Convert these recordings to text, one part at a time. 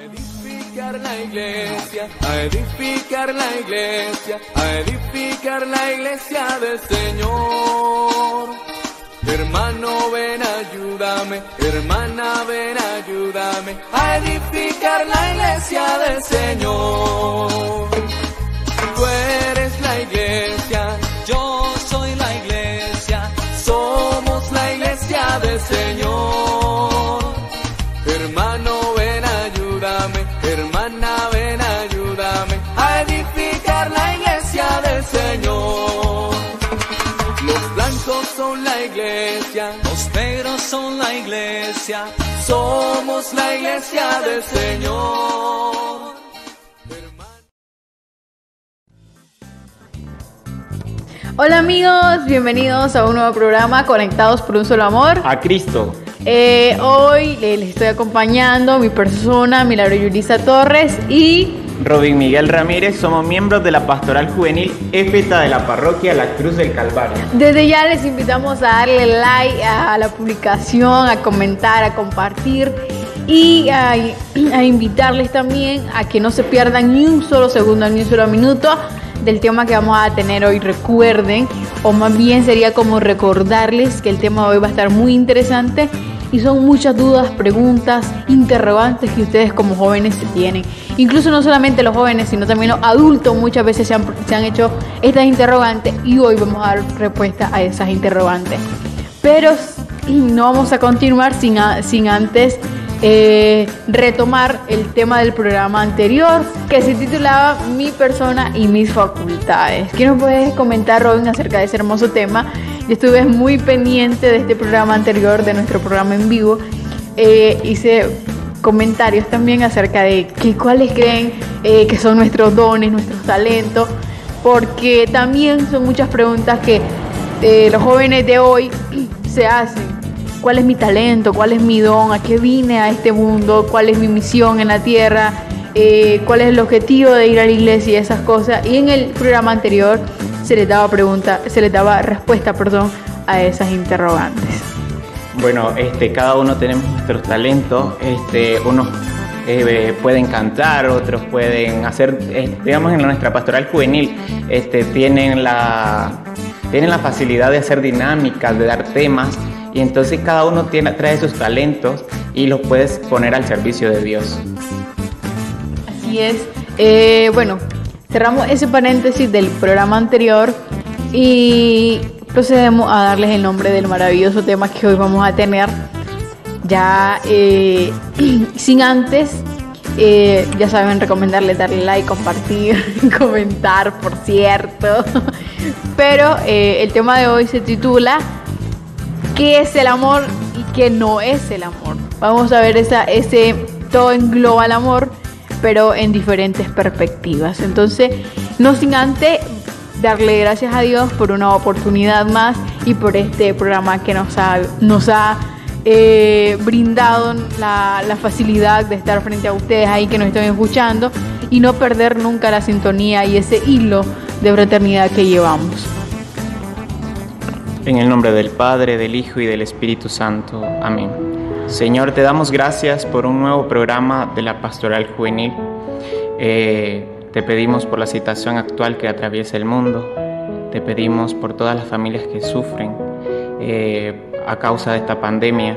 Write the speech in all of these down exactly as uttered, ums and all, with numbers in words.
edificar la iglesia, a edificar la iglesia, a edificar la iglesia del Señor. Hermano, ven, ayúdame, hermana, ven, ayúdame, a edificar la iglesia del Señor. Tú eres la iglesia, yo soy la iglesia, somos la iglesia del Señor. Hermano, ven, ayúdame, hermana, ven, ayúdame, a edificar la iglesia del Señor. Los blancos son la iglesia, los negros son la iglesia, somos la iglesia del Señor. Hola amigos, bienvenidos a un nuevo programa Conectados por un Solo Amor. A Cristo. Eh, hoy eh, les estoy acompañando mi persona, Milagro Yulisa Torres y Robin Miguel Ramírez. Somos miembros de la Pastoral Juvenil Éfeta de la Parroquia La Cruz del Calvario. Desde ya les invitamos a darle like a la publicación, a comentar, a compartir y a, a invitarles también a que no se pierdan ni un solo segundo, ni un solo minuto del tema que vamos a tener hoy. Recuerden, o más bien sería como recordarles que el tema de hoy va a estar muy interesante y son muchas dudas, preguntas, interrogantes que ustedes como jóvenes tienen. Incluso no solamente los jóvenes, sino también los adultos muchas veces se han, se han hecho estas interrogantes y hoy vamos a dar respuesta a esas interrogantes. Pero no vamos a continuar sin, a, sin antes eh, retomar el tema del programa anterior que se titulaba Mi persona y mis facultades. ¿Qué nos puedes comentar, Robin, acerca de ese hermoso tema? Yo estuve muy pendiente de este programa anterior, de nuestro programa en vivo. Eh, hice comentarios también acerca de que, cuáles creen eh, que son nuestros dones, nuestros talentos, porque también son muchas preguntas que eh, los jóvenes de hoy se hacen. ¿Cuál es mi talento? ¿Cuál es mi don? ¿A qué vine a este mundo? ¿Cuál es mi misión en la tierra? Eh, ¿Cuál es el objetivo de ir a la iglesia y esas cosas? Y en el programa anterior se les daba pregunta, se les daba respuesta, perdón, a esas interrogantes. Bueno, este, cada uno tenemos nuestros talentos. Este, unos eh, pueden cantar, otros pueden hacer, eh, digamos, en nuestra pastoral juvenil, este, tienen la, tienen la facilidad de hacer dinámicas, de dar temas, y entonces cada uno tiene, trae sus talentos y los puedes poner al servicio de Dios. Así es. Eh, bueno, cerramos ese paréntesis del programa anterior y procedemos a darles el nombre del maravilloso tema que hoy vamos a tener. Ya eh, sin antes, eh, ya saben, recomendarles darle like, compartir, comentar, por cierto. Pero eh, el tema de hoy se titula ¿qué es el amor y qué no es el amor? Vamos a ver esa, ese todo engloba el amor, pero en diferentes perspectivas. Entonces, no sin antes darle gracias a Dios por una oportunidad más y por este programa que nos ha, nos ha eh, brindado la, la facilidad de estar frente a ustedes ahí que nos están escuchando y no perder nunca la sintonía y ese hilo de fraternidad que llevamos. En el nombre del Padre, del Hijo y del Espíritu Santo. Amén. Señor, te damos gracias por un nuevo programa de la Pastoral Juvenil. Eh, te pedimos por la situación actual que atraviesa el mundo. Te pedimos por todas las familias que sufren eh, a causa de esta pandemia.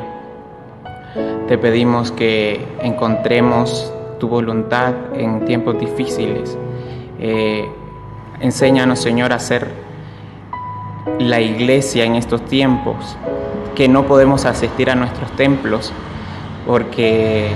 Te pedimos que encontremos tu voluntad en tiempos difíciles. Eh, enséñanos, Señor, a ser la iglesia en estos tiempos, que no podemos asistir a nuestros templos porque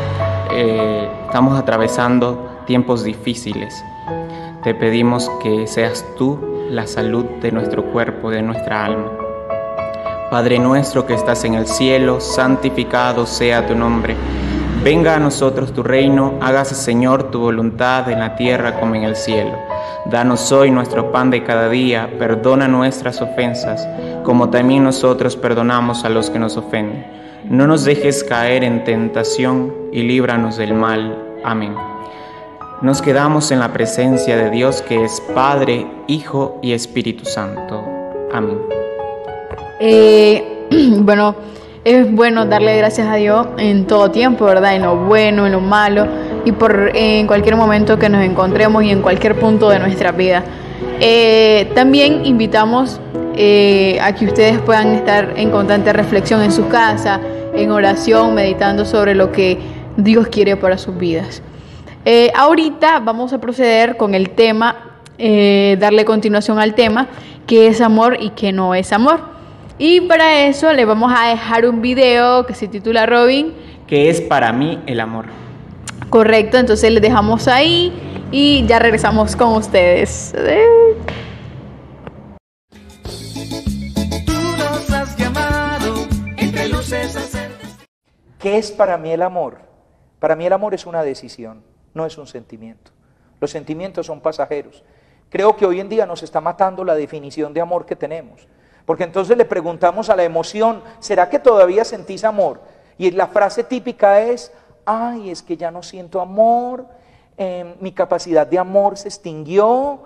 eh, estamos atravesando tiempos difíciles. Te pedimos que seas tú la salud de nuestro cuerpo, de nuestra alma. Padre nuestro que estás en el cielo, santificado sea tu nombre. Venga a nosotros tu reino, hágase, Señor, tu voluntad en la tierra como en el cielo. Danos hoy nuestro pan de cada día, perdona nuestras ofensas, como también nosotros perdonamos a los que nos ofenden. No nos dejes caer en tentación y líbranos del mal. Amén. Nos quedamos en la presencia de Dios, que es Padre, Hijo y Espíritu Santo. Amén. Eh, bueno, es bueno darle gracias a Dios en todo tiempo, ¿verdad? En lo bueno, en lo malo y por en cualquier momento que nos encontremos y en cualquier punto de nuestra vida. Eh, también invitamos eh, a que ustedes puedan estar en constante reflexión en su casa, en oración, meditando sobre lo que Dios quiere para sus vidas. Eh, ahorita vamos a proceder con el tema, eh, darle continuación al tema, qué es amor y qué no es amor. Y para eso le vamos a dejar un video que se titula, Robin, ¿qué es para mí el amor? Correcto, entonces les dejamos ahí y ya regresamos con ustedes. ¿Qué es para mí el amor? Para mí el amor es una decisión, no es un sentimiento. Los sentimientos son pasajeros. Creo que hoy en día nos está matando la definición de amor que tenemos. Porque entonces le preguntamos a la emoción, ¿será que todavía sentís amor? Y la frase típica es, ay, es que ya no siento amor, eh, mi capacidad de amor se extinguió,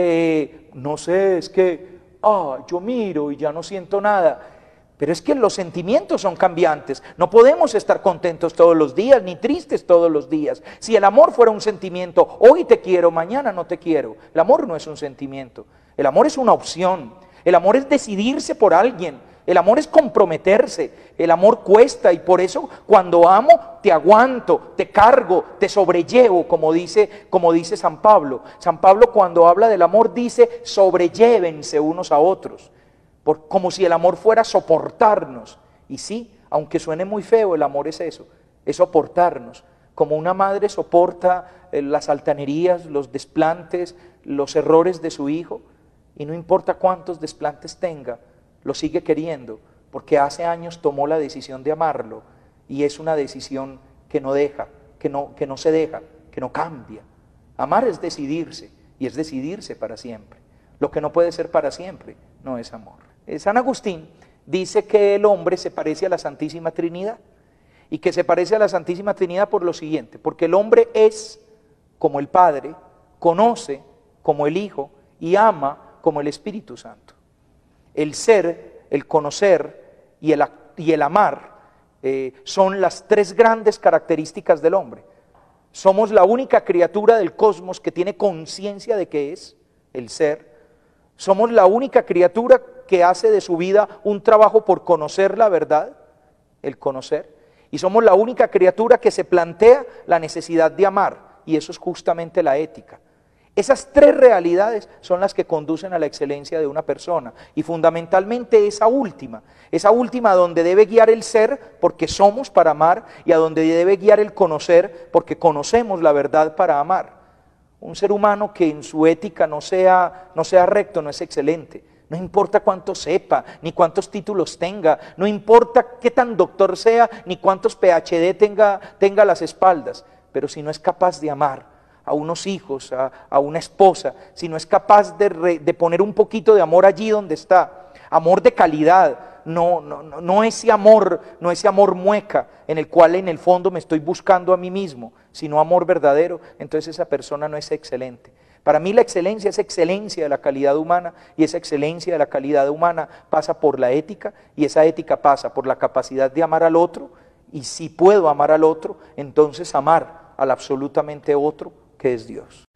eh, no sé, es que, ah, yo miro y ya no siento nada. Pero es que los sentimientos son cambiantes, no podemos estar contentos todos los días, ni tristes todos los días. Si el amor fuera un sentimiento, hoy te quiero, mañana no te quiero. El amor no es un sentimiento, el amor es una opción. El amor es decidirse por alguien, el amor es comprometerse, el amor cuesta y por eso cuando amo te aguanto, te cargo, te sobrellevo, como dice, como dice San Pablo. San Pablo cuando habla del amor dice sobrellévense unos a otros, por, como si el amor fuera soportarnos. Y sí, aunque suene muy feo, el amor es eso, es soportarnos. Como una madre soporta eh, las altanerías, los desplantes, los errores de su hijo. Y no importa cuántos desplantes tenga, lo sigue queriendo, porque hace años tomó la decisión de amarlo, y es una decisión que no deja, que no, que no se deja, que no cambia. Amar es decidirse, y es decidirse para siempre. Lo que no puede ser para siempre no es amor. San Agustín dice que el hombre se parece a la Santísima Trinidad, y que se parece a la Santísima Trinidad por lo siguiente, porque el hombre es como el Padre, conoce como el Hijo, y ama como el Espíritu Santo. El ser, el conocer y el, y el amar eh, son las tres grandes características del hombre. Somos la única criatura del cosmos que tiene conciencia de qué es el ser. Somos la única criatura que hace de su vida un trabajo por conocer la verdad, el conocer. Y somos la única criatura que se plantea la necesidad de amar, y eso es justamente la ética. Esas tres realidades son las que conducen a la excelencia de una persona, y fundamentalmente esa última, esa última donde debe guiar el ser porque somos para amar, y a donde debe guiar el conocer porque conocemos la verdad para amar. Un ser humano que en su ética no sea, no sea recto no es excelente, no importa cuánto sepa, ni cuántos títulos tenga, no importa qué tan doctor sea, ni cuántos P H D tenga, tenga a las espaldas, pero si no es capaz de amar a unos hijos, a, a una esposa, si no es capaz de, re, de poner un poquito de amor allí donde está, amor de calidad, no, no, no, no ese amor, no ese amor mueca en el cual en el fondo me estoy buscando a mí mismo, sino amor verdadero, entonces esa persona no es excelente. Para mí la excelencia es excelencia de la calidad humana, y esa excelencia de la calidad humana pasa por la ética, y esa ética pasa por la capacidad de amar al otro, y si puedo amar al otro, entonces amar al absolutamente otro, que es Dios.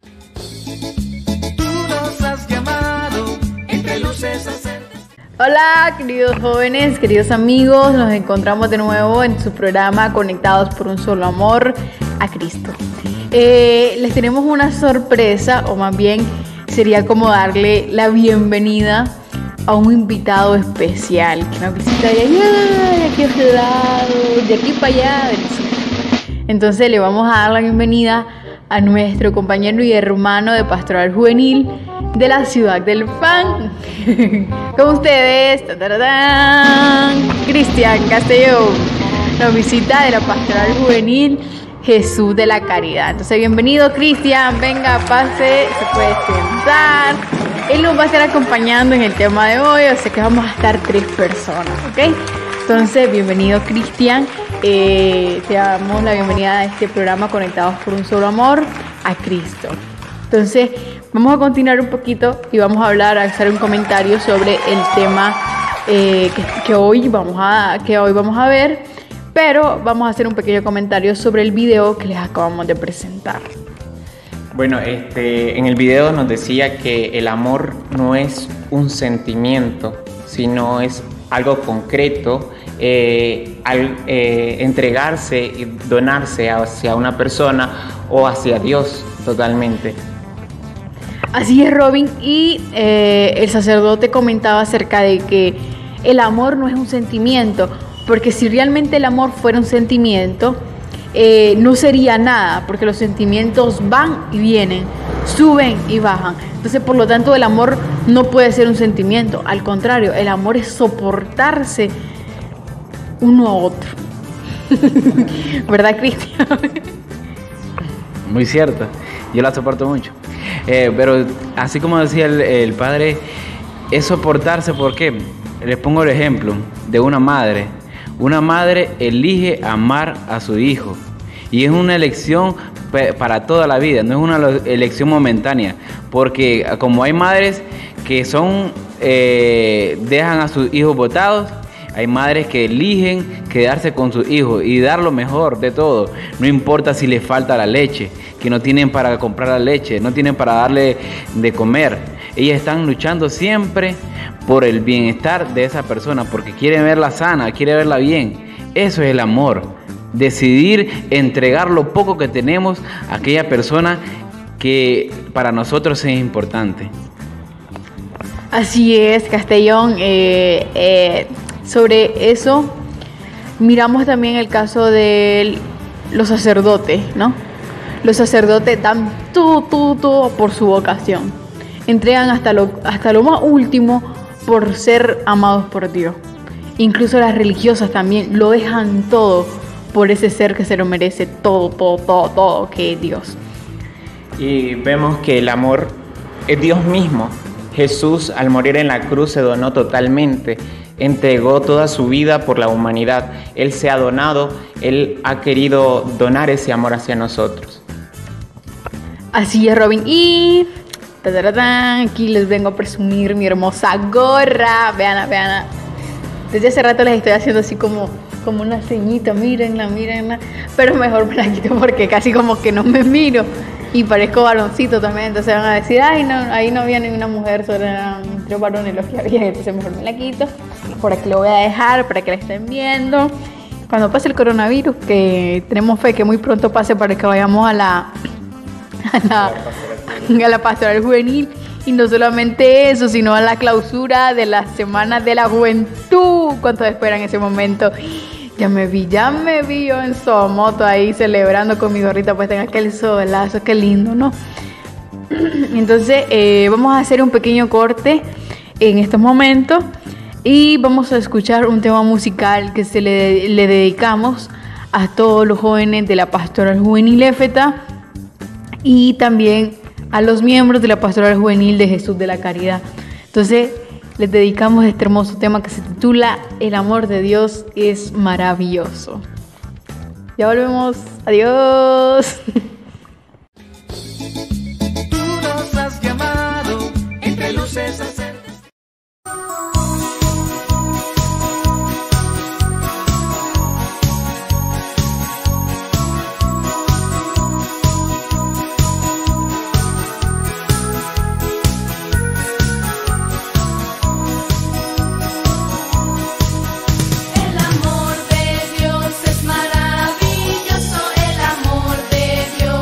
Tú nos has llamado entre luces a... Hola queridos jóvenes, queridos amigos, nos encontramos de nuevo en su programa Conectados por un Solo Amor a Cristo. Eh, les tenemos una sorpresa, o más bien sería como darle la bienvenida a un invitado especial que nos visita de allá, de aquí a este lado, de aquí para allá, del sur. Entonces le vamos a dar la bienvenida a nuestro compañero y hermano de Pastoral Juvenil de la ciudad del Fan. Con ustedes, Cristian Castellón, nos visita de la Pastoral Juvenil Jesús de la Caridad. Entonces, bienvenido, Cristian, venga, pase, se puede sentar. Él nos va a estar acompañando en el tema de hoy, o sea que vamos a estar tres personas, ¿ok? Entonces, bienvenido, Cristian. Eh, te damos la bienvenida a este programa Conectados por un Solo Amor a Cristo. Entonces, vamos a continuar un poquito y vamos a hablar, a hacer un comentario sobre el tema eh, que, que, hoy vamos a, que hoy vamos a ver, pero vamos a hacer un pequeño comentario sobre el video que les acabamos de presentar. Bueno, este, en el video nos decía que el amor no es un sentimiento, sino es algo concreto, eh, al eh, entregarse y donarse hacia una persona o hacia Dios totalmente. Así es, Robin, y eh, el sacerdote comentaba acerca de que el amor no es un sentimiento, porque si realmente el amor fuera un sentimiento, eh, no sería nada, porque los sentimientos van y vienen, suben y bajan. Entonces, por lo tanto, el amor no puede ser un sentimiento, al contrario, el amor es soportarse uno a otro. ¿Verdad, Cristian? Muy cierto, yo la soporto mucho. Eh, pero así como decía el, el padre, es soportarse. ¿Por qué? Les pongo el ejemplo de una madre. Una madre elige amar a su hijo y es una elección para toda la vida, no es una elección momentánea, porque como hay madres que son eh, dejan a sus hijos botados, hay madres que eligen quedarse con sus hijos y dar lo mejor de todo, no importa si les falta la leche, que no tienen para comprar la leche, no tienen para darle de comer. Ellas están luchando siempre por el bienestar de esa persona, porque quieren verla sana, quieren verla bien. Eso es el amor, decidir entregar lo poco que tenemos a aquella persona que para nosotros es importante. Así es, Castellón. Eh, eh, sobre eso miramos también el caso de los sacerdotes, ¿no? Los sacerdotes dan todo, todo, todo por su vocación. Entregan hasta lo, hasta lo más último por ser amados por Dios. Incluso las religiosas también lo dejan todo por ese ser que se lo merece, todo, todo, todo, todo, que es Dios. Y vemos que el amor es Dios mismo. Jesús, al morir en la cruz, se donó totalmente, entregó toda su vida por la humanidad. Él se ha donado, Él ha querido donar ese amor hacia nosotros. Así es, Robin. Y aquí les vengo a presumir mi hermosa gorra. Vean, vean. Desde hace rato les estoy haciendo así como, como una ceñita. Mírenla, mírenla. Pero mejor me la quito porque casi como que no me miro. Y parezco varoncito también. Entonces van a decir, ay, no, ahí no había ninguna mujer, solo eran tres varones los que había. Entonces mejor me la quito. Por aquí lo voy a dejar para que la estén viendo. Cuando pase el coronavirus, que tenemos fe que muy pronto pase para que vayamos a la... A la, a la pastoral juvenil, y no solamente eso, sino a la clausura de las semanas de la juventud. ¿Cuántos esperan ese momento? Ya me vi, ya me vi yo en Somoto ahí celebrando con mi gorrita puesta en aquel solazo, qué lindo, ¿no? Entonces eh, vamos a hacer un pequeño corte en estos momentos y vamos a escuchar un tema musical que se le, le dedicamos a todos los jóvenes de la pastoral juvenil Éfeta y también a los miembros de la Pastoral Juvenil de Jesús de la Caridad. Entonces, les dedicamos este hermoso tema que se titula El amor de Dios es maravilloso. Ya volvemos. Adiós. Tú nos has llamado entre luces a ser. El amor de Dios es maravilloso, el amor de Dios.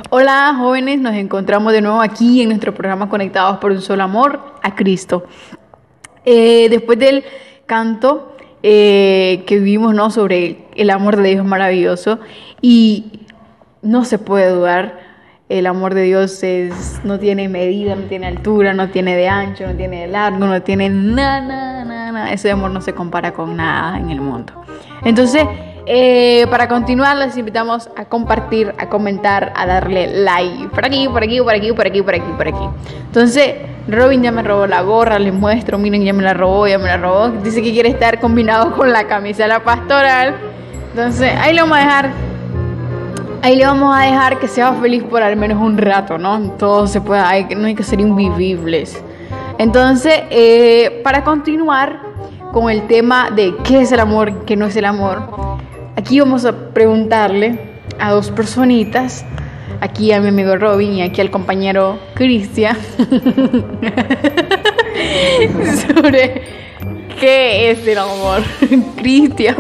Hola jóvenes, nos encontramos de nuevo aquí en nuestro programa Conectados por un Solo Amor a Cristo. Eh, después del canto eh, que vimos, ¿no?, sobre el amor de Dios maravilloso, y no se puede dudar, el amor de Dios es, no tiene medida, no tiene altura, no tiene de ancho, no tiene de largo, no tiene nada, nada, nada, nada. Ese amor no se compara con nada en el mundo. Entonces, Eh, para continuar, les invitamos a compartir, a comentar, a darle like. Por aquí, por aquí, por aquí, por aquí, por aquí, por aquí. Entonces, Robin ya me robó la gorra, les muestro, miren, ya me la robó, ya me la robó. Dice que quiere estar combinado con la camisa de la pastoral. Entonces, ahí le vamos a dejar. Ahí le vamos a dejar que sea feliz por al menos un rato, ¿no? Todo se puede, hay, no hay que ser invivibles. Entonces, eh, para continuar con el tema de qué es el amor, qué no es el amor, aquí vamos a preguntarle a dos personitas, aquí a mi amigo Robin y aquí al compañero Cristian, sobre qué es el amor. Cristian,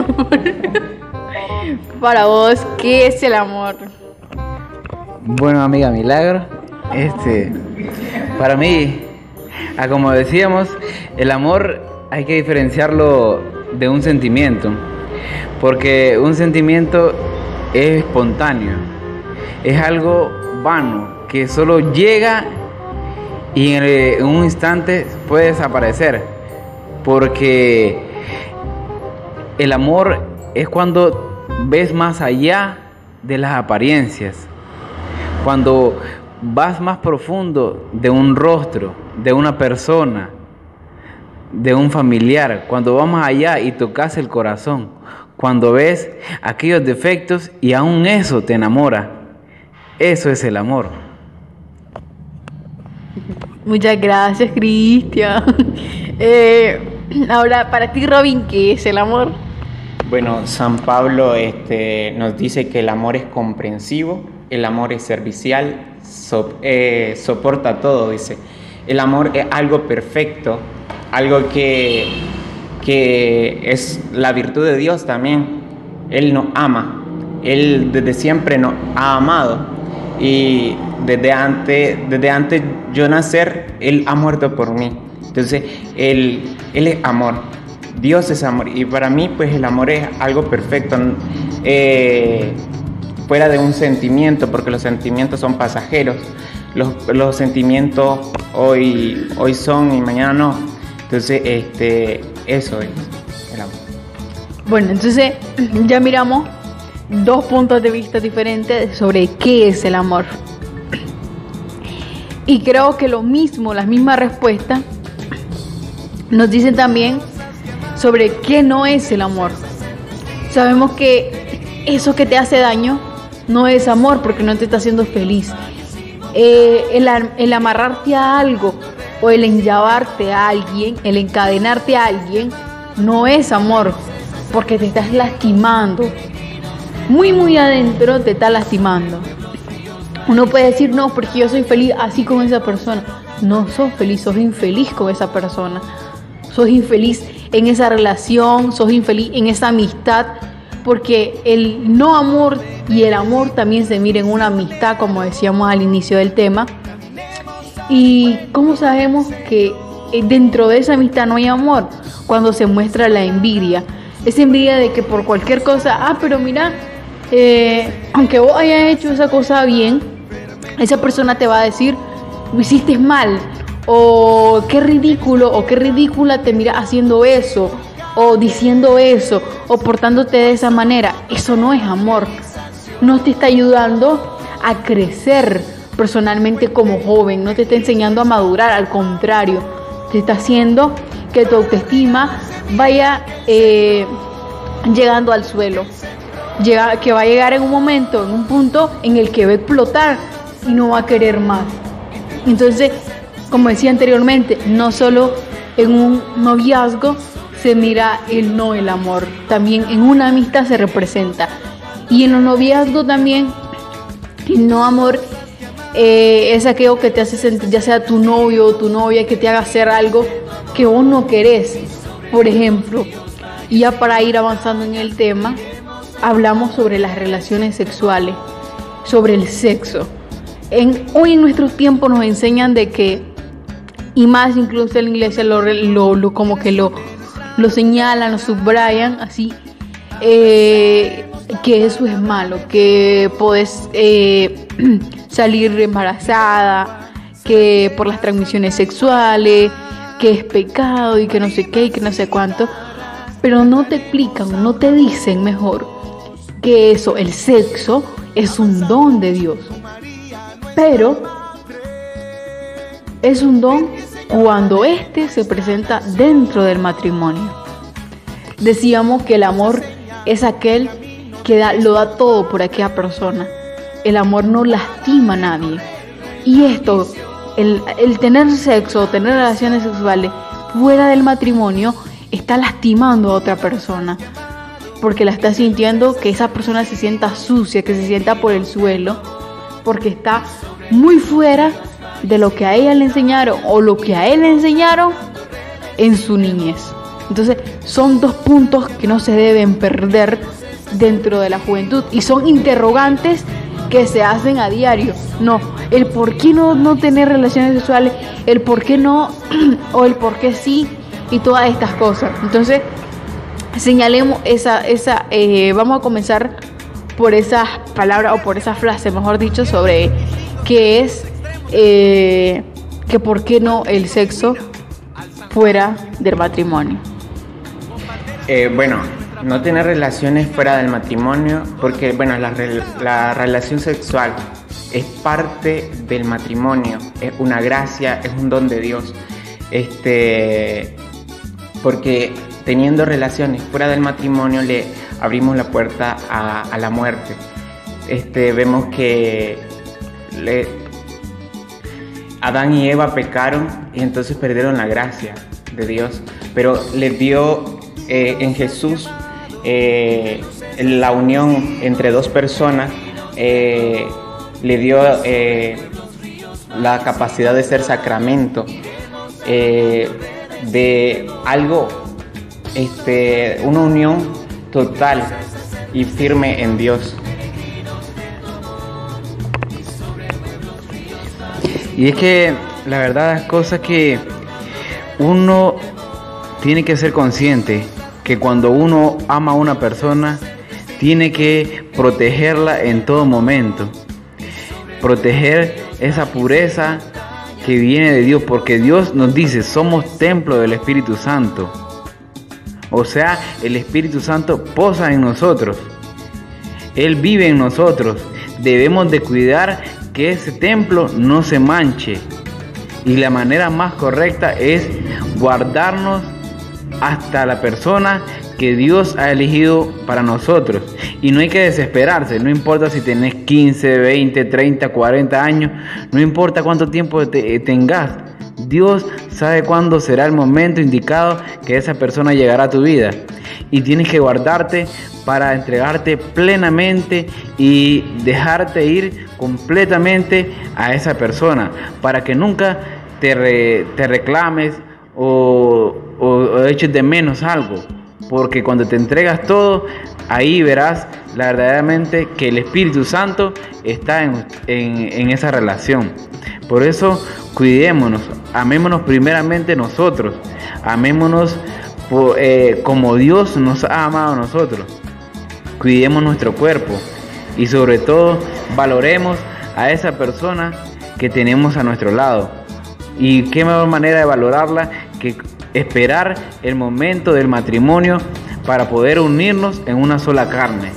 para vos, ¿qué es el amor? Bueno, amiga Milagro, este, para mí, ah, como decíamos, el amor hay que diferenciarlo de un sentimiento. Porque un sentimiento es espontáneo, es algo vano, que solo llega y en un instante puede desaparecer. Porque el amor es cuando ves más allá de las apariencias, cuando vas más profundo de un rostro, de una persona, de un familiar, cuando vas más allá y tocas el corazón, cuando ves aquellos defectos y aún eso te enamora. Eso es el amor. Muchas gracias, Cristian. Eh, ahora, para ti, Robin, ¿qué es el amor? Bueno, San Pablo este, nos dice que el amor es comprensivo, el amor es servicial, so, eh, soporta todo, dice. El amor es algo perfecto, algo que... que es la virtud de Dios también. Él nos ama, Él desde siempre nos ha amado, y desde antes, desde antes yo nacer, Él ha muerto por mí. Entonces, Él, Él es amor, Dios es amor, y para mí pues el amor es algo perfecto, eh, fuera de un sentimiento, porque los sentimientos son pasajeros, los, los sentimientos hoy, hoy son y mañana no. Entonces, este, eso es el amor. Bueno, entonces ya miramos dos puntos de vista diferentes sobre qué es el amor. Y creo que lo mismo, las mismas respuestas nos dicen también sobre qué no es el amor. Sabemos que eso que te hace daño no es amor, porque no te está haciendo feliz. Eh, el, el amarrarte a algo o el enllavarte a alguien, el encadenarte a alguien, no es amor, porque te estás lastimando. Muy, muy adentro te está lastimando. Uno puede decir, no, porque yo soy feliz así con esa persona. No sos feliz, sos infeliz con esa persona. Sos infeliz en esa relación, sos infeliz en esa amistad, porque el no amor y el amor también se mira en una amistad, como decíamos al inicio del tema. ¿Y cómo sabemos que dentro de esa amistad no hay amor? Cuando se muestra la envidia. Esa envidia de que por cualquier cosa, ah, pero mira, eh, aunque vos hayas hecho esa cosa bien, esa persona te va a decir, lo hiciste mal, o qué ridículo, o qué ridícula te miras haciendo eso, o diciendo eso, o portándote de esa manera. Eso no es amor. No te está ayudando a crecer personalmente como joven, no te está enseñando a madurar, al contrario, te está haciendo que tu autoestima vaya eh, llegando al suelo, Llega, que va a llegar en un momento, en un punto en el que va a explotar y no va a querer más. Entonces, como decía anteriormente, no solo en un noviazgo se mira el no, el amor, también en una amistad se representa, y en los noviazgos también el no amor Eh, es aquello que te hace sentir, ya sea tu novio o tu novia, que te haga hacer algo que vos no querés. Por ejemplo, y ya para ir avanzando en el tema, hablamos sobre las relaciones sexuales, sobre el sexo. en, hoy en nuestro tiempo nos enseñan de que, y más incluso en la iglesia lo, lo, lo como que lo, lo señalan, lo subrayan así, eh, que eso es malo, que podés eh, salir embarazada, que por las transmisiones sexuales, que es pecado y que no sé qué y que no sé cuánto, pero no te explican, no te dicen mejor que eso, el sexo, es un don de Dios, pero es un don cuando éste se presenta dentro del matrimonio. Decíamos que el amor es aquel que da, lo da todo por aquella persona. El amor no lastima a nadie. Y esto, el, el tener sexo, tener relaciones sexuales fuera del matrimonio, está lastimando a otra persona. Porque la está sintiendo que esa persona se sienta sucia, que se sienta por el suelo, porque está muy fuera de lo que a ella le enseñaron o lo que a él le enseñaron en su niñez. Entonces son dos puntos que no se deben perder dentro de la juventud y son interrogantes que se hacen a diario. No, el por qué no, no tener relaciones sexuales, el por qué no o el por qué sí y todas estas cosas. Entonces señalemos esa, esa eh, vamos a comenzar por esas palabras o por esa frase, mejor dicho, sobre qué es eh, que por qué no el sexo fuera del matrimonio. Eh, bueno, no tener relaciones fuera del matrimonio, porque bueno, la, la relación sexual es parte del matrimonio, es una gracia, es un don de Dios. Este, porque teniendo relaciones fuera del matrimonio le abrimos la puerta a, a la muerte. Este, vemos que le, Adán y Eva pecaron y entonces perdieron la gracia de Dios, pero les dio eh, en Jesús eh, la unión entre dos personas, eh, le dio eh, la capacidad de ser sacramento, eh, de algo, este, una unión total y firme en Dios. Y es que la verdad es cosa que uno tiene que ser consciente que cuando uno ama a una persona tiene que protegerla en todo momento, proteger esa pureza que viene de Dios, porque Dios nos dice, somos templo del Espíritu Santo. O sea, el Espíritu Santo posa en nosotros, Él vive en nosotros. Debemos de cuidar que ese templo no se manche, y la manera más correcta es guardarnos hasta la persona que Dios ha elegido para nosotros. Y no hay que desesperarse, no importa si tenés quince, veinte, treinta, cuarenta años, no importa cuánto tiempo te, tengas. Dios sabe cuándo será el momento indicado que esa persona llegará a tu vida, y tienes que guardarte para entregarte plenamente y dejarte ir completamente a esa persona, para que nunca te, re, te reclames o, o, o eches de menos algo, porque cuando te entregas todo, ahí verás verdaderamente que el Espíritu Santo está en, en, en esa relación. Por eso cuidémonos, amémonos primeramente nosotros, amémonos por, eh, como Dios nos ha amado a nosotros. Cuidemos nuestro cuerpo y sobre todo valoremos a esa persona que tenemos a nuestro lado. Y qué mejor manera de valorarla que esperar el momento del matrimonio para poder unirnos en una sola carne.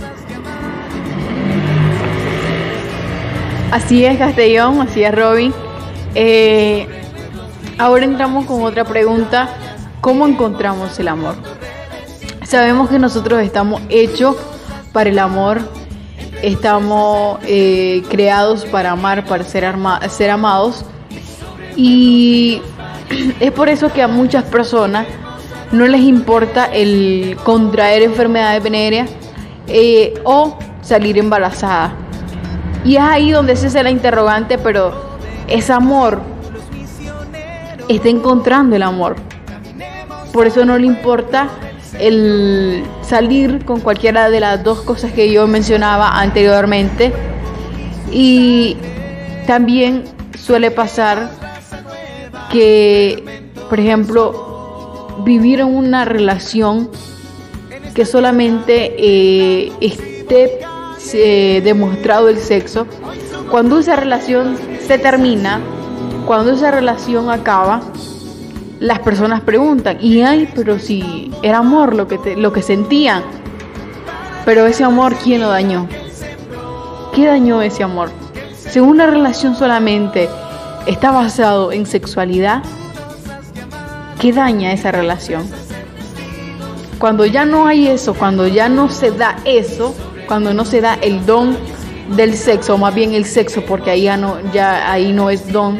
Así es, Castellón, así es, Robin. Eh, ahora entramos con otra pregunta. ¿Cómo encontramos el amor? Sabemos que nosotros estamos hechos para el amor, estamos eh, creados para amar, para ser, arma, ser amados, y es por eso que a muchas personas no les importa el contraer enfermedades venéreas eh, o salir embarazada. Y es ahí donde se hace la interrogante, pero ese amor está encontrando el amor. Por eso no le importa el salir con cualquiera de las dos cosas que yo mencionaba anteriormente. Y también suele pasar que, por ejemplo, vivir en una relación que solamente eh, esté eh, demostrado el sexo, cuando esa relación se termina, cuando esa relación acaba, las personas preguntan, y ay, pero si era amor lo que, te, lo que sentían, pero ese amor, ¿quién lo dañó? ¿Qué dañó ese amor? Si una relación solamente está basado en sexualidad, ¿qué daña esa relación? Cuando ya no hay eso, cuando ya no se da eso, cuando no se da el don del sexo, o más bien el sexo, porque ahí ya no, ya ahí no es don,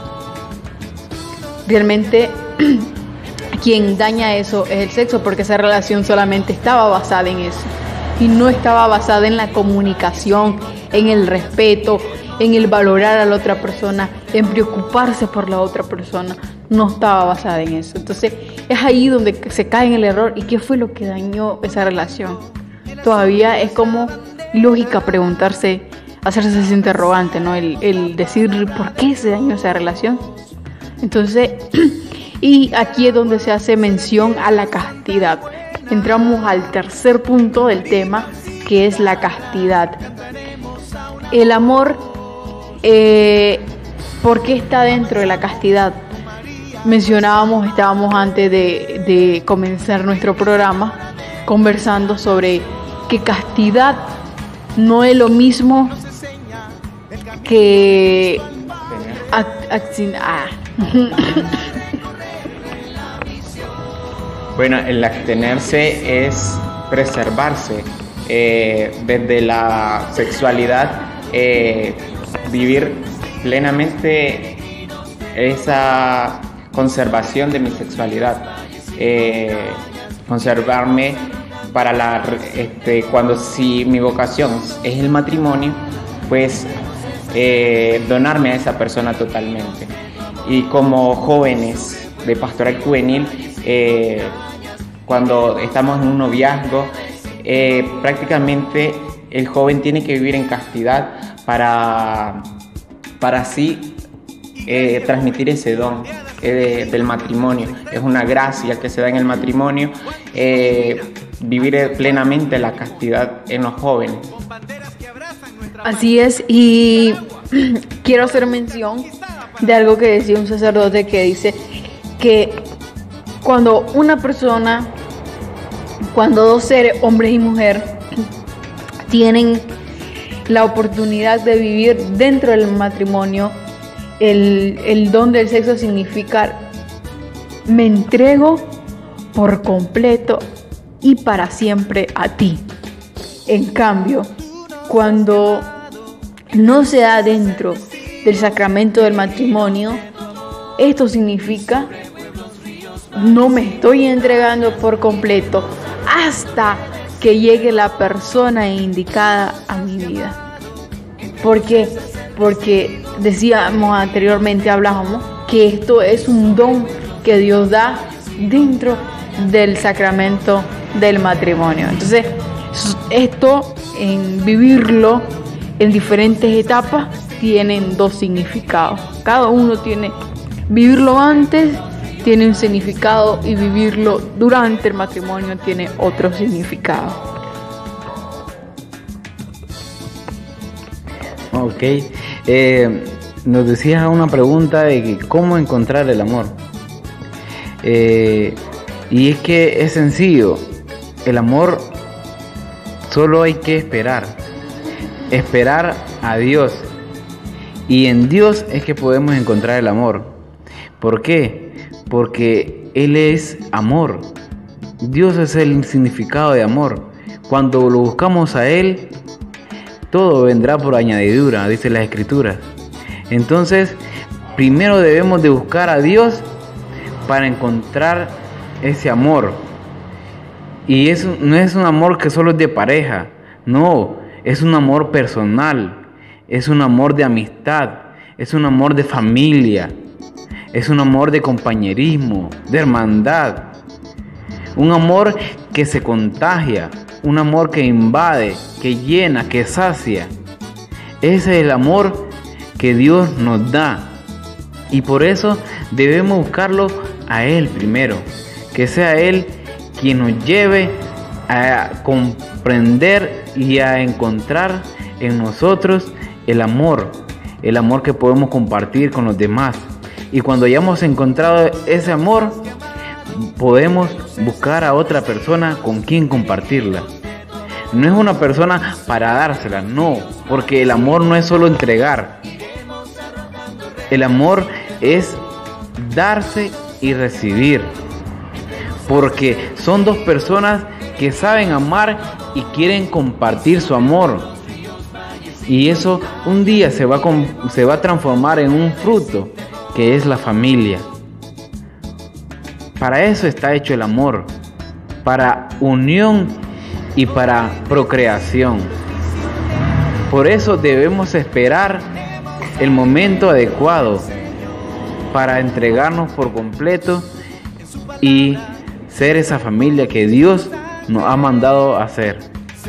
realmente quien daña eso es el sexo, porque esa relación solamente estaba basada en eso y no estaba basada en la comunicación, en el respeto, en el valorar a la otra persona, en preocuparse por la otra persona. No estaba basada en eso. Entonces es ahí donde se cae en el error. ¿Y qué fue lo que dañó esa relación? Todavía es como lógica preguntarse, hacerse ese interrogante, ¿no? El, el decir por qué se dañó esa relación. Entonces, y aquí es donde se hace mención a la castidad. Entramos al tercer punto del tema, que es la castidad. El amor, eh, ¿por qué está dentro de la castidad? Mencionábamos, estábamos antes de, de comenzar nuestro programa, conversando sobre que castidad no es lo mismo que... Ac- ac- ah. Bueno, el abstenerse es preservarse eh, desde la sexualidad, eh, vivir plenamente esa conservación de mi sexualidad, eh, conservarme para la, este, cuando si mi vocación es el matrimonio, pues eh, donarme a esa persona totalmente. Y como jóvenes de Pastoral Juvenil, eh, cuando estamos en un noviazgo, eh, prácticamente el joven tiene que vivir en castidad para, para así eh, transmitir ese don eh, de, del matrimonio. Es una gracia que se da en el matrimonio, eh, vivir plenamente la castidad en los jóvenes. Así es, y quiero hacer mención de algo que decía un sacerdote, que dice que cuando una persona, cuando dos seres, hombre y mujer, tienen la oportunidad de vivir dentro del matrimonio, el, el don del sexo significa me entrego por completo y para siempre a ti. En cambio, cuando no se da dentro del sacramento del matrimonio, esto significa no me estoy entregando por completo hasta que llegue la persona indicada a mi vida. ¿Por qué? Porque decíamos anteriormente, hablábamos que esto es un don que Dios da dentro del sacramento del matrimonio. Entonces, esto, en vivirlo en diferentes etapas, tienen dos significados. Cada uno tiene, vivirlo antes tiene un significado y vivirlo durante el matrimonio tiene otro significado. Ok, eh, nos decías una pregunta de que cómo encontrar el amor. Eh, y es que es sencillo, el amor solo hay que esperar, esperar a Dios. Y en Dios es que podemos encontrar el amor. ¿Por qué? Porque Él es amor. Dios es el significado de amor. Cuando lo buscamos a Él, todo vendrá por añadidura, dice las Escrituras. Entonces, primero debemos de buscar a Dios para encontrar ese amor. Y eso no es un amor que solo es de pareja, no, es un amor personal, es un amor de amistad, es un amor de familia, es un amor de compañerismo, de hermandad, un amor que se contagia, un amor que invade, que llena, que sacia. Ese es el amor que Dios nos da. Y por eso debemos buscarlo a Él primero, que sea Él quien nos lleve a comprender y a encontrar en nosotros el amor, el amor que podemos compartir con los demás. Y cuando hayamos encontrado ese amor, podemos buscar a otra persona con quien compartirla. No es una persona para dársela, no, porque el amor no es solo entregar. El amor es darse y recibir, porque son dos personas que saben amar y quieren compartir su amor. Y eso un día se va a, se va a transformar en un fruto, que es la familia. Para eso está hecho el amor, para unión y para procreación. Por eso debemos esperar el momento adecuado para entregarnos por completo y ser esa familia que Dios nos ha mandado a ser.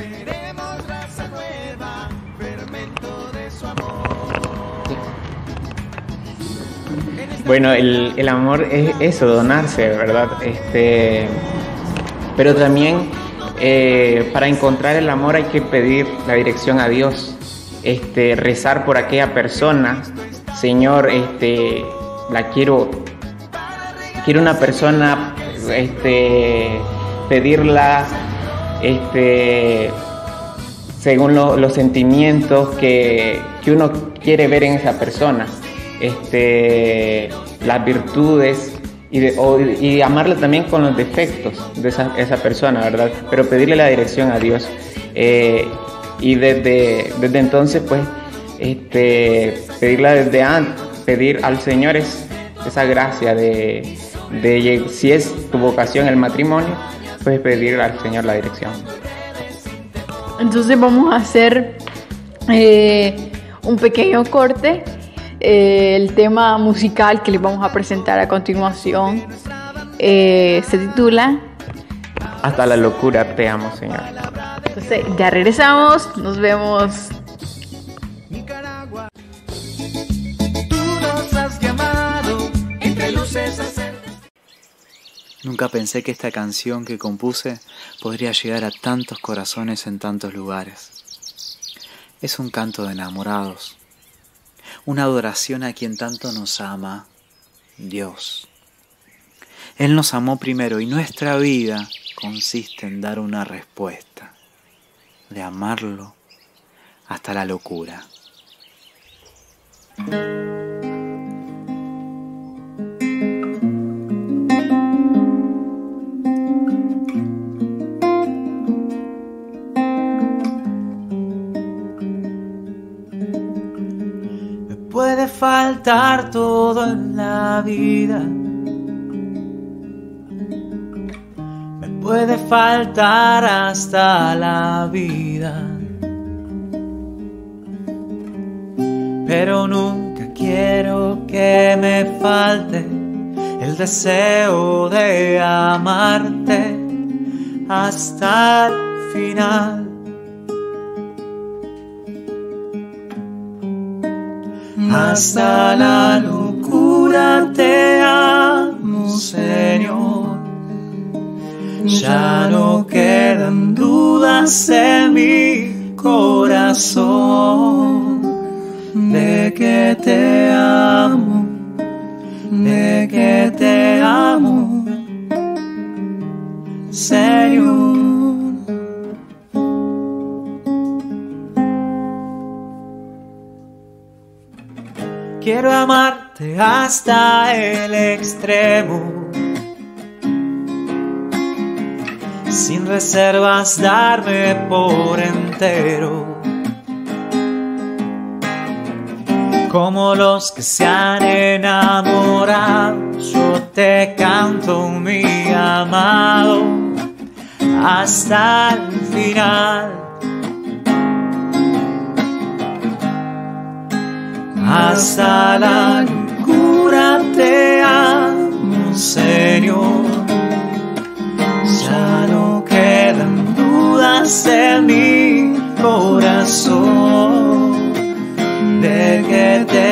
Bueno, el, el amor es eso, donarse, ¿verdad? Este, pero también eh, para encontrar el amor hay que pedir la dirección a Dios, este, rezar por aquella persona. Señor, este, la quiero, quiero una persona, este, pedirla, este, según lo, los sentimientos que, que uno quiere ver en esa persona. Este, las virtudes y, de, o, y amarla también con los defectos de esa, esa persona, ¿verdad? Pero pedirle la dirección a Dios. Eh, y desde, desde entonces, pues, este, pedirla desde antes, pedir al Señor es esa gracia de, de, si es tu vocación el matrimonio, pues pedir al Señor la dirección. Entonces vamos a hacer eh, un pequeño corte. Eh, el tema musical que les vamos a presentar a continuación eh, se titula Hasta la locura te amo, Señor. Entonces ya regresamos, nos vemos. Tú nos has llamado entre luces a ser. Nunca pensé que esta canción que compuse podría llegar a tantos corazones en tantos lugares. Es un canto de enamorados, una adoración a quien tanto nos ama, Dios. Él nos amó primero y nuestra vida consiste en dar una respuesta, de amarlo hasta la locura. Puede faltar todo en la vida, me puede faltar hasta la vida, pero nunca quiero que me falte el deseo de amarte hasta el final. Hasta la locura te amo, Señor. Ya no quedan dudas en mi corazón de que te amo, de que te amo, Señor. Quiero amarte hasta el extremo, sin reservas darme por entero, como los que se han enamorado. Yo te canto, mi amado, hasta el final. Hasta la locura te amo, Señor. Ya no quedan dudas en mi corazón de que te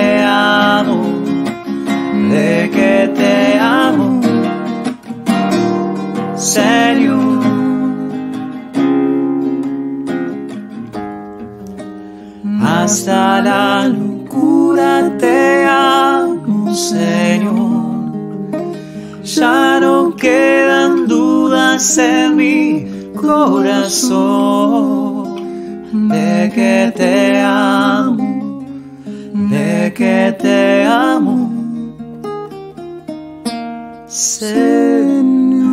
Señor. Ya no quedan dudas en mi corazón de que te amo, de que te amo, Señor.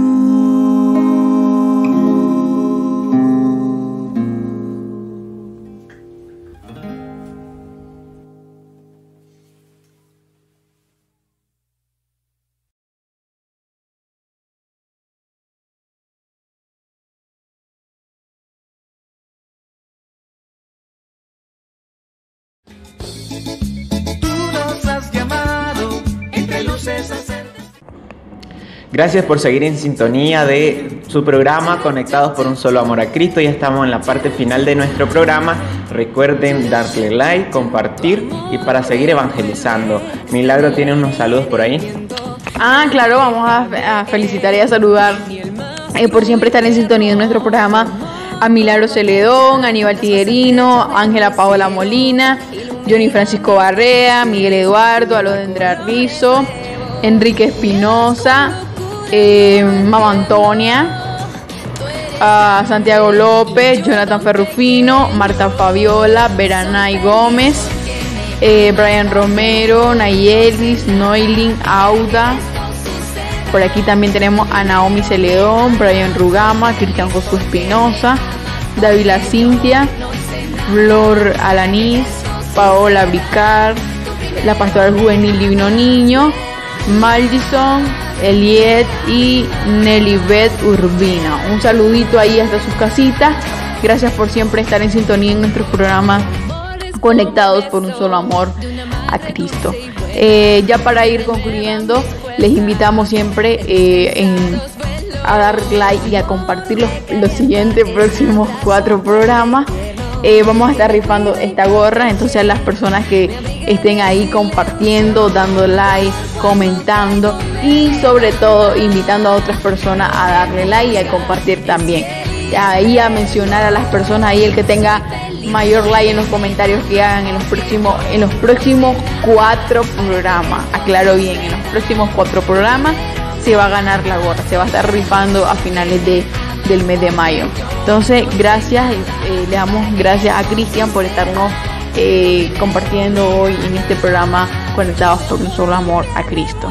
Gracias por seguir en sintonía de su programa Conectados por un Solo Amor a Cristo. Ya estamos en la parte final de nuestro programa. Recuerden darle like, compartir y para seguir evangelizando. Milagro tiene unos saludos por ahí. Ah, claro, vamos a, a felicitar y a saludar eh, por siempre estar en sintonía en nuestro programa a Milagro Celedón, Aníbal Tiguerino, Ángela Paola Molina, Johnny Francisco Barrea, Miguel Eduardo, Alondra Rizo, Enrique Espinosa, eh, Mama Antonia, uh, Santiago López, Jonathan Ferrufino, Marta Fabiola, Veranay Gómez, eh, Brian Romero, Nayelis, Noilin, Auda. Por aquí también tenemos a Naomi Celedón, Brian Rugama, Cristian Josué Espinosa, Dávila Cintia, Flor Alanís, Paola Bricar, la Pastoral Juvenil Divino Niño, Maldison, Eliet y Nelibet Urbina. Un saludito ahí hasta sus casitas. Gracias por siempre estar en sintonía en nuestros programas Conectados por un Solo Amor a Cristo. Eh, ya para ir concluyendo, les invitamos siempre eh, en, a dar like y a compartir los, los siguientes próximos cuatro programas. Eh, vamos a estar rifando esta gorra, entonces a las personas que estén ahí compartiendo, dando like, comentando y sobre todo invitando a otras personas a darle like y a compartir también. Ahí a mencionar a las personas, ahí el que tenga mayor like en los comentarios que hagan en los próximos, en los próximos cuatro programas. Aclaro bien, en los próximos cuatro programas se va a ganar la gorra, se va a estar rifando a finales de del mes de mayo. Entonces, gracias, eh, le damos gracias a Cristian por estarnos eh, compartiendo hoy en este programa Conectados por un Solo Amor a Cristo.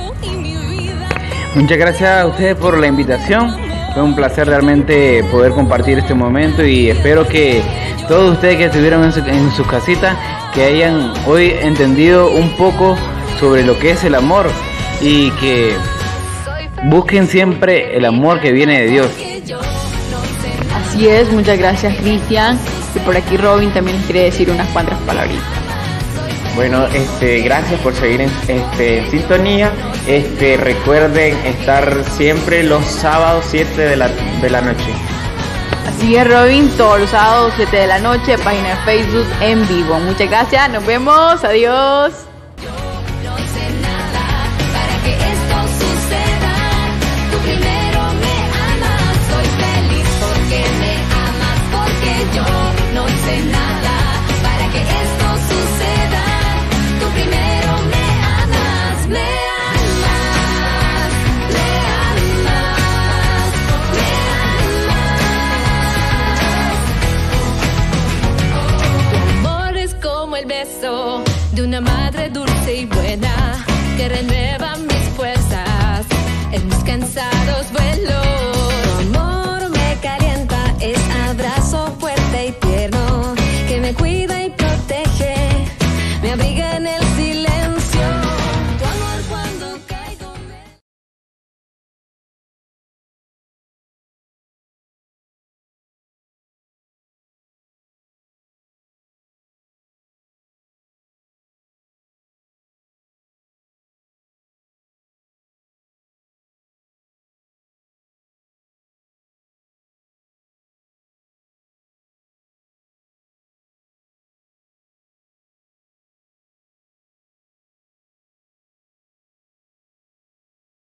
Muchas gracias a ustedes por la invitación. Fue un placer realmente poder compartir este momento y espero que todos ustedes que estuvieron en, su, en sus casitas que hayan hoy entendido un poco sobre lo que es el amor y que busquen siempre el amor que viene de Dios. Así es, muchas gracias Cristian. Y por aquí Robin también les quiere decir unas cuantas palabritas. Bueno, este, gracias por seguir en, este, en sintonía. Este, recuerden estar siempre los sábados siete de la, de la noche. Así es Robin, todos los sábados siete de la noche, página de Facebook en vivo. Muchas gracias, nos vemos, adiós.